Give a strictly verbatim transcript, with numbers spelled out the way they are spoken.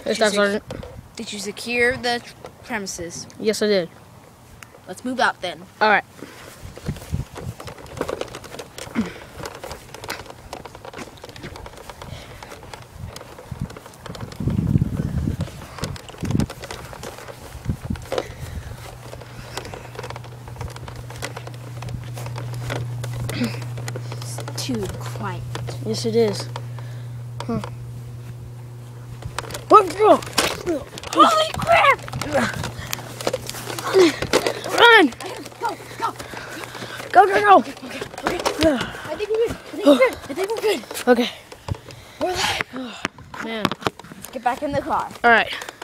Hey, Staff Sergeant. Did you secure the premises? Yes, I did. Let's move out then. All right. It's too quiet. Yes, it is. Huh. Oh, Holy crap! Run! Go, go! Go, go, go! Okay, okay. I think we're good. I think we're good. I think we're good. Okay. We're alive. Oh, man. Get back in the car. All right.